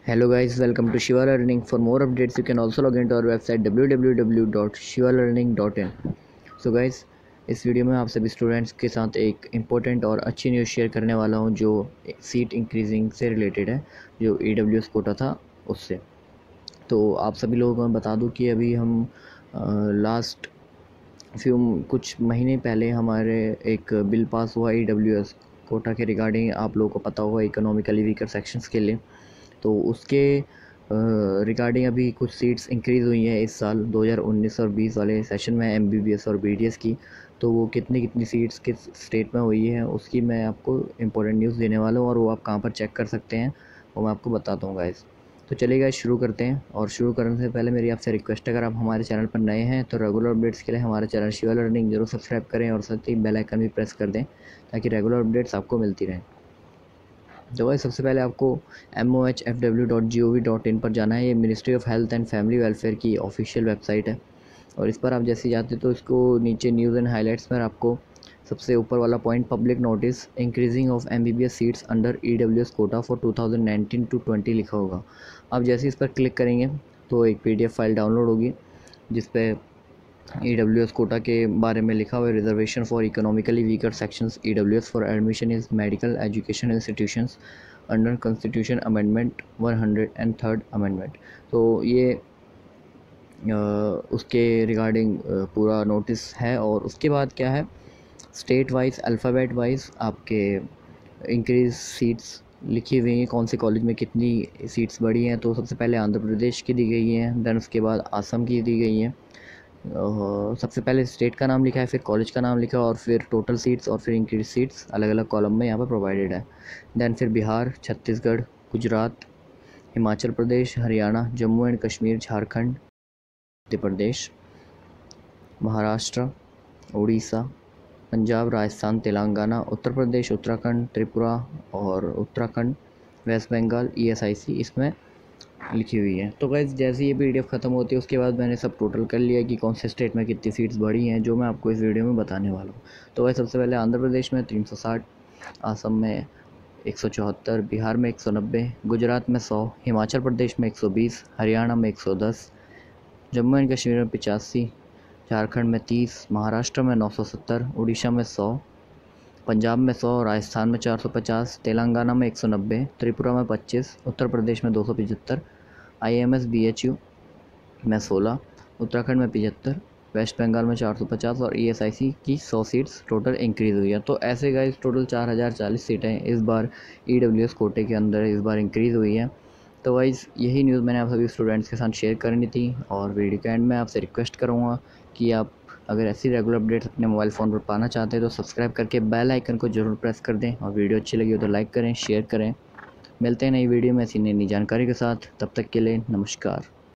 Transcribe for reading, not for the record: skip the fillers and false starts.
Hello guys, welcome to Shiva Learning. For more updates, you can also log into our website www.shivalearning.in. So guys, इस video में आप सभी students के साथ एक इम्पोर्टेंट और अच्छी न्यूज़ शेयर करने वाला हूं जो सीट इंक्रीजिंग से रिलेटेड है, जो EWS कोटा था उससे। तो आप सभी लोगों को मैं बता दूं कि अभी हम लास्ट कुछ महीने पहले हमारे एक बिल पास हुआ EWS कोटा के रिगार्डिंग। आप लोगों को पता होगा इकोनॉमिकली वीकर सेक्शंस के लिए, तो उसके रिगार्डिंग अभी कुछ सीट्स इंक्रीज़ हुई हैं इस साल 2019 और 20 वाले सेशन में MBBS और BDS की। तो वो कितनी सीट्स किस स्टेट में हुई है उसकी मैं आपको इम्पोर्टेंट न्यूज़ देने वाला हूँ, और वो आप कहाँ पर चेक कर सकते हैं वो मैं आपको बताता हूँ गाइस। तो चलिए गाइस शुरू करते हैं, और शुरू करने से पहले मेरी आपसे रिक्वेस्ट है, अगर आप हमारे चैनल पर नए हैं तो रेगुलर अपडेट्स के लिए हमारे चैनल शिवा लर्निंग जरूर सब्सक्राइब करें और साथ ही बेल आइकन भी प्रेस कर दें ताकि रेगुलर अपडेट्स आपको मिलती रहें। तो भाई सबसे पहले आपको mohfw.gov.in पर जाना है। ये ministry of health and family welfare की ऑफिशियल वेबसाइट है, और इस पर आप जैसे जाते तो इसको नीचे न्यूज़ एंड हाइलाइट्स पर आपको सबसे ऊपर वाला point public notice increasing of MBBS seats under EWS quota for 2019 to 20 लिखा होगा। आप जैसे इस पर क्लिक करेंगे तो एक PDF फाइल डाउनलोड होगी जिस पे EWS कोटा के बारे में लिखा हुआ है। Reservation for economically weaker sections EWS for admission is medical education institutions under constitution amendment 103rd amendment. तो ये उसके रिगार्डिंग पूरा नोटिस है। और उसके बाद क्या है, स्टेट वाइज अल्फ़ाबेट वाइज आपके इंक्रीज सीट्स लिखी हुई हैं, कौन से कॉलेज में कितनी सीट्स बढ़ी हैं। तो सबसे पहले आंध्र प्रदेश की दी गई हैं, देन उसके बाद असम की दी गई हैं। सबसे पहले स्टेट का नाम लिखा है, फिर कॉलेज का नाम लिखा है, और फिर टोटल सीट्स और फिर इंक्रीज सीट्स अलग अलग कॉलम में यहाँ पर प्रोवाइडेड है। देन फिर बिहार, छत्तीसगढ़, गुजरात, हिमाचल प्रदेश, हरियाणा, जम्मू एंड कश्मीर, झारखंड, मध्य प्रदेश, महाराष्ट्र, उड़ीसा, पंजाब, राजस्थान, तेलंगाना, उत्तर प्रदेश, उत्तराखंड, त्रिपुरा और उत्तराखंड, वेस्ट बंगाल, ESIC इसमें लिखी हुई है। तो गाइस जैसे ये PDF ख़त्म होती है उसके बाद मैंने सब टोटल कर लिया कि कौन से स्टेट में कितनी सीट्स बढ़ी हैं, जो मैं आपको इस वीडियो में बताने वाला हूँ। तो गाइस सबसे पहले आंध्र प्रदेश में 360, असम में 174, बिहार में 190, गुजरात में 100, हिमाचल प्रदेश में 120, हरियाणा में 110, जम्मू एंड कश्मीर में 85, झारखंड में 30, महाराष्ट्र में 970, उड़ीसा में 100, पंजाब में 100, राजस्थान में 450, तेलंगाना में 190, त्रिपुरा में 25, उत्तर प्रदेश में 275, IMS BHU में 16, उत्तराखंड में 75, वेस्ट बंगाल में 450 और ESIC की 100 सीट्स टोटल इंक्रीज़ हुई है। तो ऐसे गाइस टोटल 4040 सीटें इस बार EWS कोटे के अंदर इस बार इंक्रीज़ हुई हैं। तो गाइस यही न्यूज़ मैंने आप सभी स्टूडेंट्स के साथ शेयर करनी थी, और वीडियो के एंड में आपसे रिक्वेस्ट करूँगा कि आप अगर ऐसी रेगुलर अपडेट्स अपने मोबाइल फ़ोन पर पाना चाहते हैं तो सब्सक्राइब करके बेल आइकन को ज़रूर प्रेस कर दें, और वीडियो अच्छी लगी हो तो लाइक करें, शेयर करें। मिलते हैं नई वीडियो में ऐसी नई जानकारी के साथ, तब तक के लिए नमस्कार।